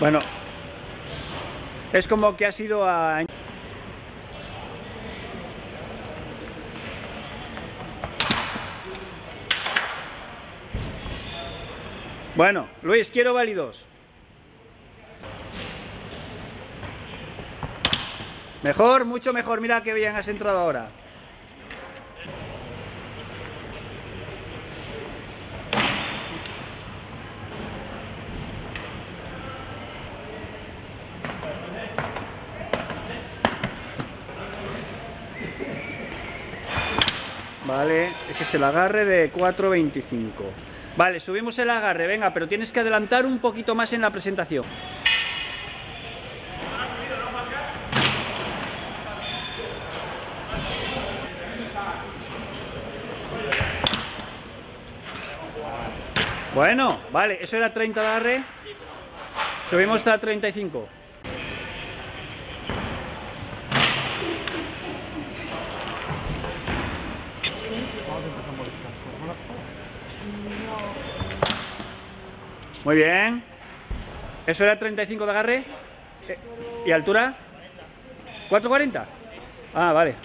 Bueno, es como que ha sido a... Bueno, Luis, quiero válidos. Mejor, mucho mejor. Mira que bien has entrado ahora. Vale, ese es el agarre de 4.25. Vale, subimos el agarre, venga, pero tienes que adelantar un poquito más en la presentación. Bueno, vale, eso era 30 de agarre. Subimos hasta 35. Muy bien. ¿Eso era 35 de agarre? ¿Y altura? ¿4.40? Ah, vale.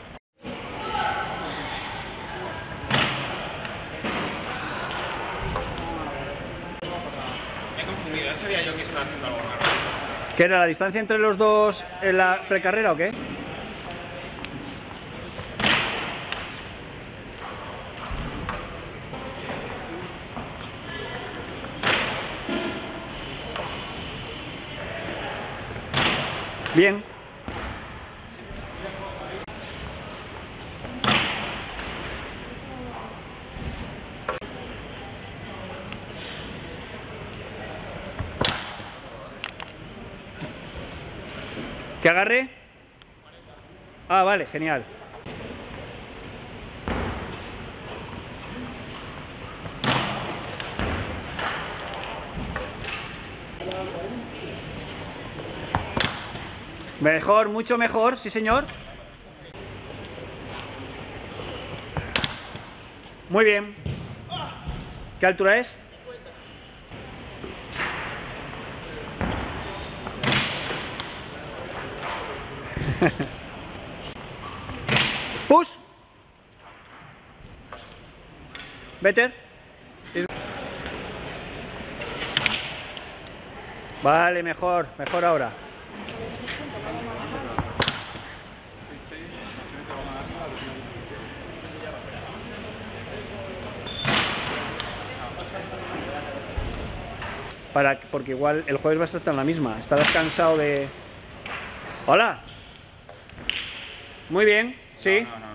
Me he confundido, ya sabía yo que estaba haciendo algo raro. ¿Qué era la distancia entre los dos en la precarrera o qué? Bien. ¿Qué agarre? Ah, vale, genial. Mejor, mucho mejor, sí señor. Muy bien. ¿Qué altura es? Push. Better. Vale, mejor, mejor ahora. Porque igual el jueves vas a estar en la misma. Estarás cansado de... Hola. Muy bien, sí. No.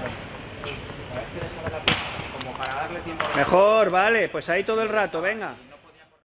Mejor, vale, pues ahí todo el rato, venga.